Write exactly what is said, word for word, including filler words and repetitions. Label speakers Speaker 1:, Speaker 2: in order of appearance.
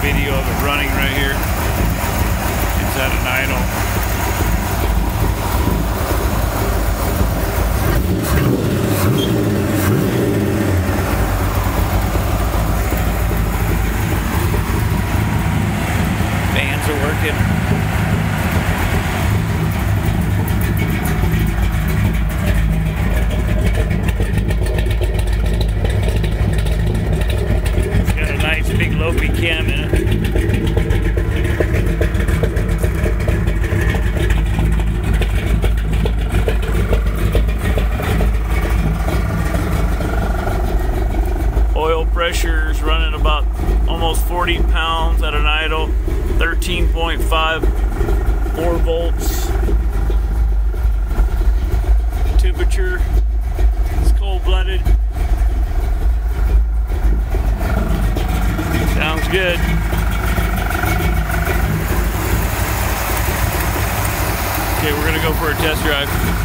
Speaker 1: video of it running right here. It's at an idle. Fans are working. Big Lopi cam in it. Oil pressure is running about almost forty pounds at an idle, thirteen point five, four volts. Temperature is cold blooded. Sounds good. Okay, we're gonna go for a test drive.